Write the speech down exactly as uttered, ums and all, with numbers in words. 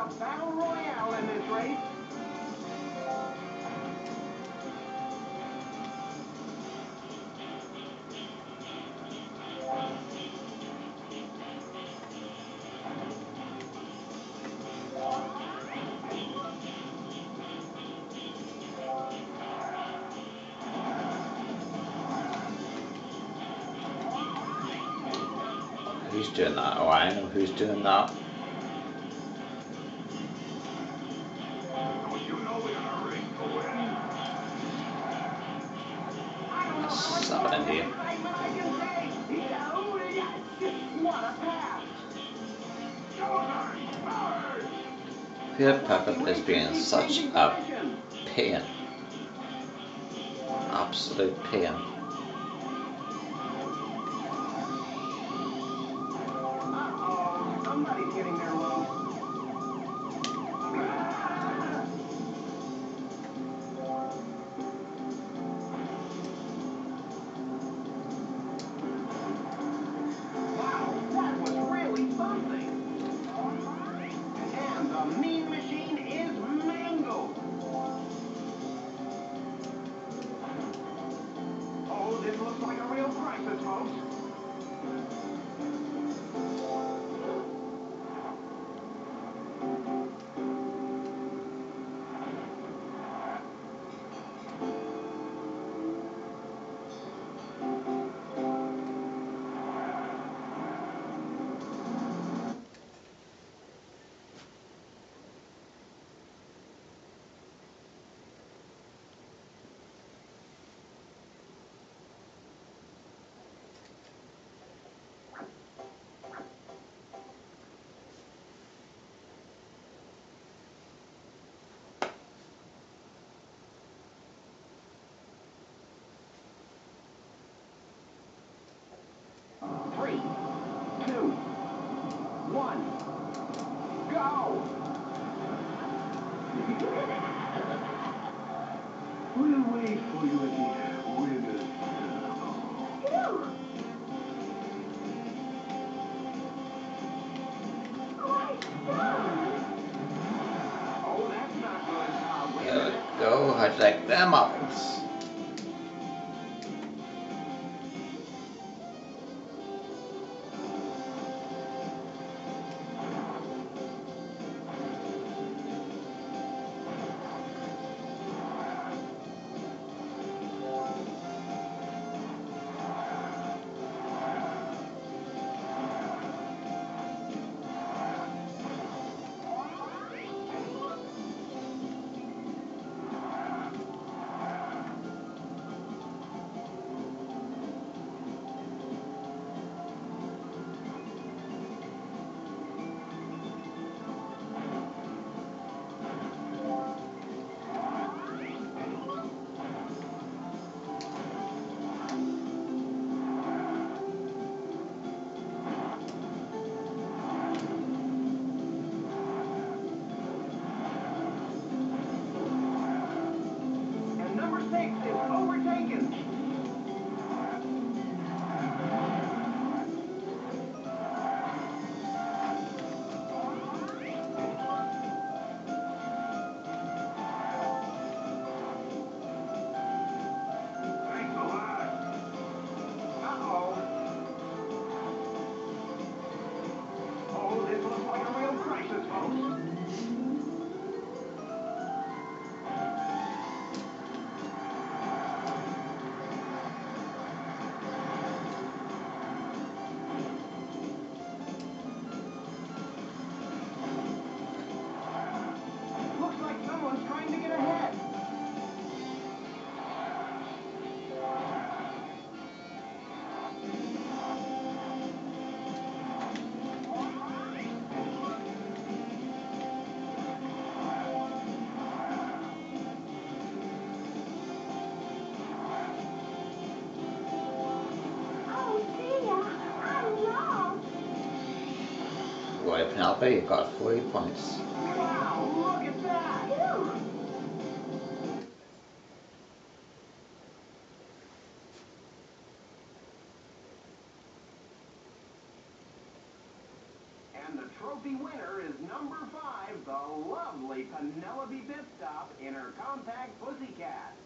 a battle royale in this race. Who's doing that? Oh, I know who's doing that. Seven India. Peter Pippin is being such a pain. Absolute pain. Uh-oh, somebody's getting there low. Wow, that was really something. And the Mean Machine is mangled. Oh, this looks like a real crisis, folks. Three, two, one, go! We'll wait for you at the winner's circle. Oh, that's not good. Uh, wait a There minute. we go. How'd you like them apples? And number six is overtaken. Thanks a lot. Uh-oh. Oh, this looks like a real crisis, folks. Looks like someone's trying to get ahead. Oh dear, I'm lost. Roy Penelope, you got forty points. Wow, look at that. Phew. And the trophy winner is number five, the lovely Penelope Pitstop in her compact Pussycat.